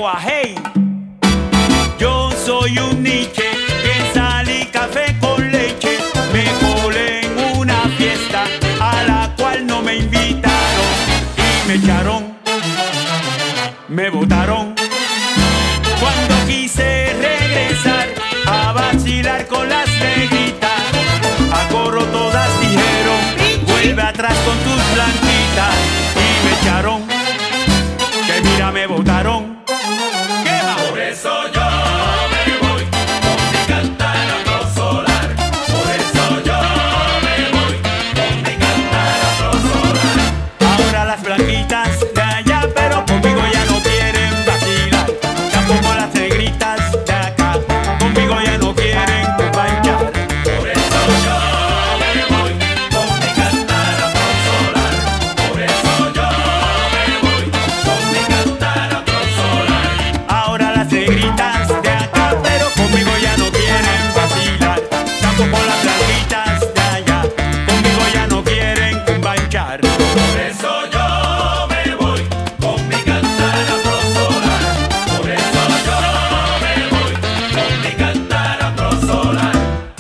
cuajé. Yo soy un niche que salí café con leche. Me colé en una fiesta a la cual no me invitaron y me echaron, me botaron. Cuando quise regresar a vacilar con las negritas, a coro todas dijeron: vuelve atrás con tus blanquitas. Y me echaron, que mira me botaron. ¿Qué va? Por eso yo me voy con mi cantar a solar. Por eso yo me voy con mi cantar a solar. Ahora las blanquitas de allá, pero conmigo ya no quieren vacilar. Tampoco las negritas de acá, conmigo ya no quieren bailar. Por eso yo me voy con mi cantar a solar. Por eso yo me voy con mi cantar a solar. Ahora las negritas de acá, pero conmigo ya no quieren vacilar. Tampoco las blanquitas de allá, conmigo ya no quieren bailar. Por eso yo me voy con mi cantar a solar. Por eso yo me voy con mi cantar a solar.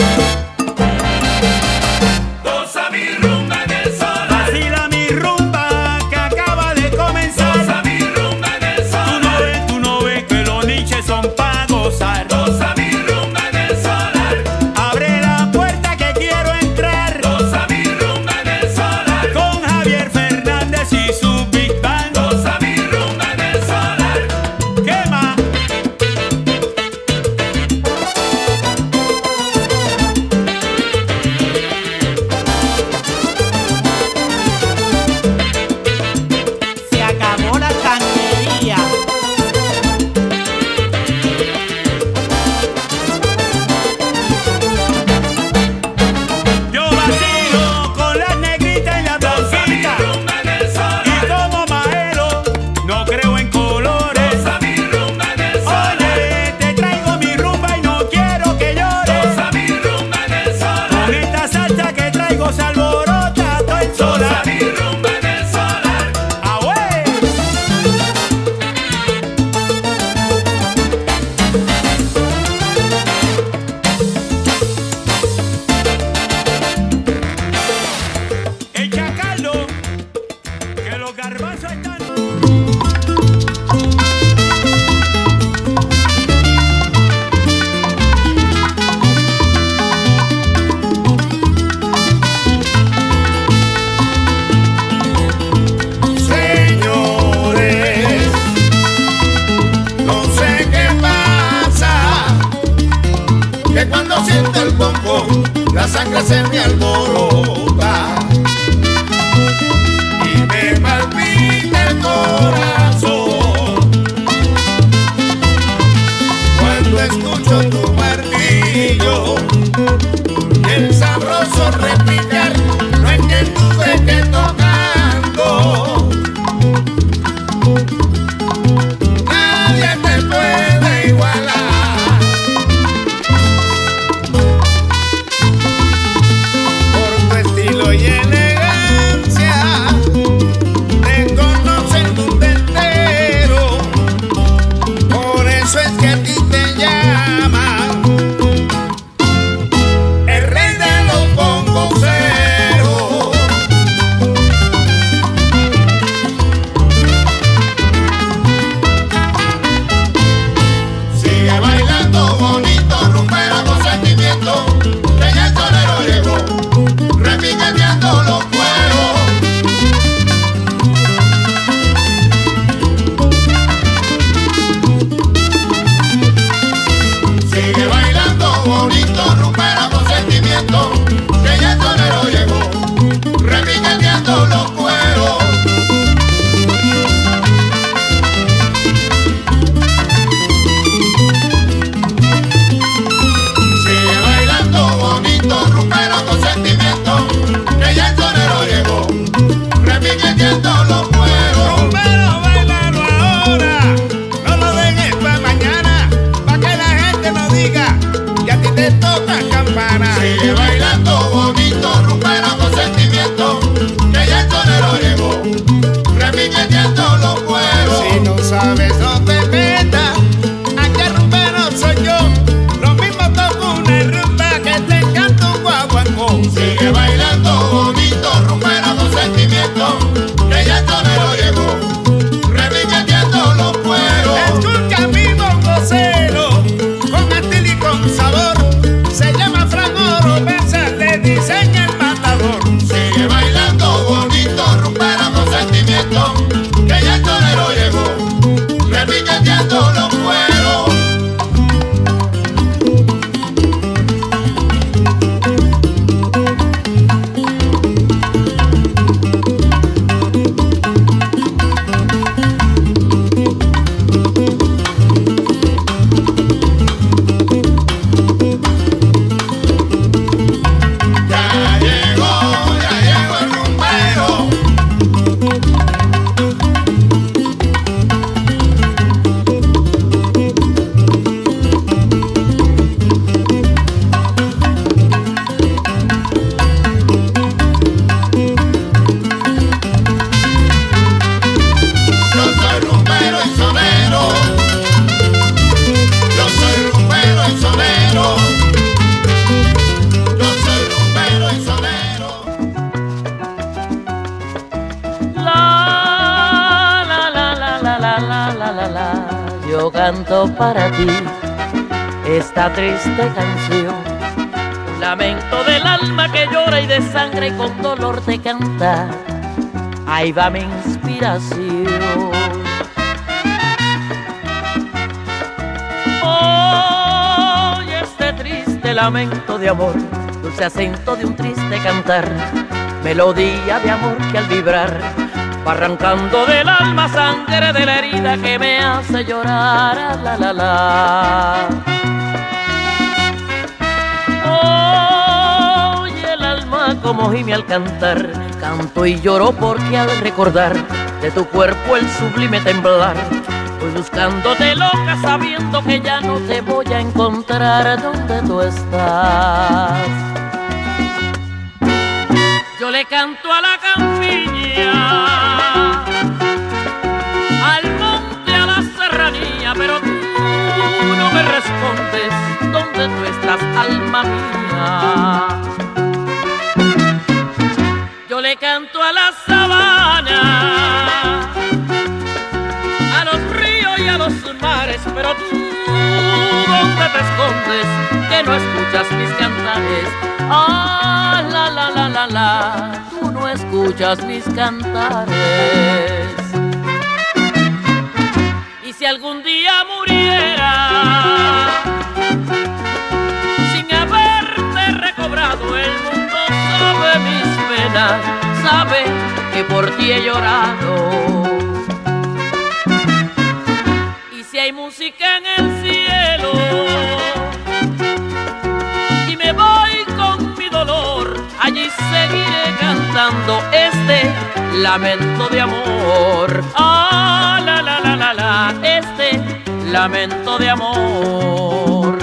Goza mi rumba en el solar. Vacila mi rumba que acaba de comenzar. Goza mi rumba en el solar. Tú no ves que los niches son pa' gozar. Goza mi rumba en el solar. Abre la puerta que quiero entrar. Goza mi rumba en el solar. Con Javier Fernández y su Big Band. Goza mi rumba en el solar. Quema. Se acabó la changuería. Yo vacilo con las negritas y las Goza mi blanquitas. rumba en el Y solar. como Maelo, no creo en colores. Goza mi rumba en el solar. Oye, te traigo mi rumba y no quiero que llores. Goza mi rumba en el solar. Con esta salsa que traigo se alborota todo el Goza solar. mi rumba en el solar. ¡Ah, güey! Echa caldo, que los garbanzos están. Señores, no sé qué pasa, que cuando siento el bombo, la sangre se me alborota y me palpita el corazón cuando escucho tu martillo y el sabroso repicar. No es que tuve que tocando. Nadie te puede igualar por tu estilo y elegancia. Te conoce el mundo entero, por eso es que a ti te llaman el rey de los bongoceros. Sigue bailando bonito, rumbera con sentimiento, que ya el torero llegó, repiqueteando los cueros. Sigue bailando bonito, rumbera con sentimiento, que ya el torero llegó, repiqueteando los cueros. Sigue bailando bonito, rumbera con sentimiento, que ya el torero llegó, repiqueteando los cueros. Rumbero, bailalo ahora, no lo dejes pa' mañana, pa' que la gente no diga que a ti te toca campana. Sigue bailando bonito, rumbera con sentimiento, que ya el torero llegó, repiqueteando los cueros. Si no sabes, no te metas. metiendo los cueros. Yo canto para ti esta triste canción, un lamento del alma que llora y de sangre y con dolor te canta. Ahí va mi inspiración. Oye este triste lamento de amor, dulce acento de un triste cantar, melodía de amor que al vibrar va arrancando del alma sangre de la herida que me hace llorar. La la la. Oye el alma como gime al cantar, canto y lloro porque al recordar de tu cuerpo el sublime temblar, voy buscándote loca sabiendo que ya no te voy a encontrar donde tú estás. Yo le canto a la campiña, al monte, a la serranía, pero tú no me respondes dónde tú estás, alma mía. Yo le canto a la sabana, a los ríos y a los mares, pero tú dónde te escondes que no escuchas mis cantares. Ah, la la la la la, tú no escuchas mis cantares. Y si algún día muriera sin haberte recobrado, el mundo sabe mis penas, sabe que por ti he llorado. Y si hay música en el cielo y me voy con mi dolor, allí seguiré cantando este lamento de amor. Ah, la la la la la, este lamento de amor.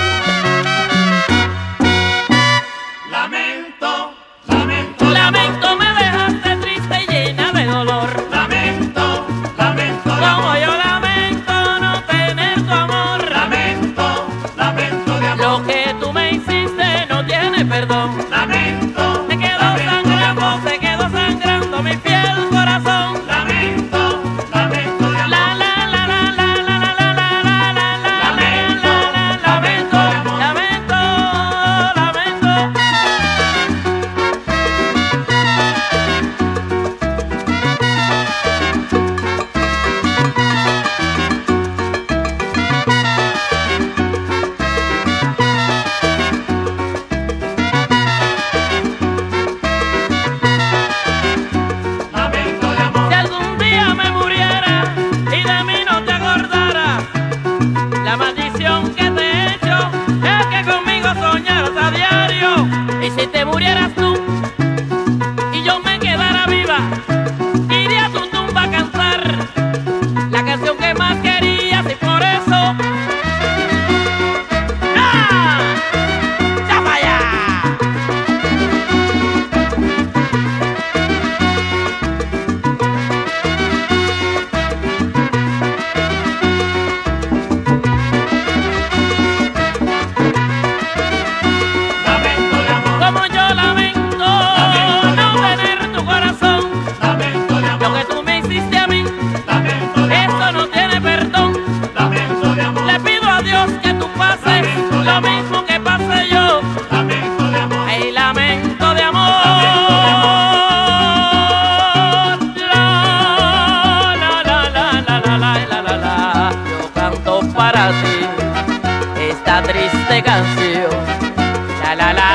Lamento, lamento, Lamento, me dejaste triste y llena de dolor. lamento, lamento, Como yo lamento no tener tu amor. lamento, lamento de amor. Lo que tú me hiciste no tiene perdón. Lamento, Se quedó sangrando mi fiel corazón. lamento, lamento de amor. La la la la la la la la la la la la la la. para ti esta triste canción. La la la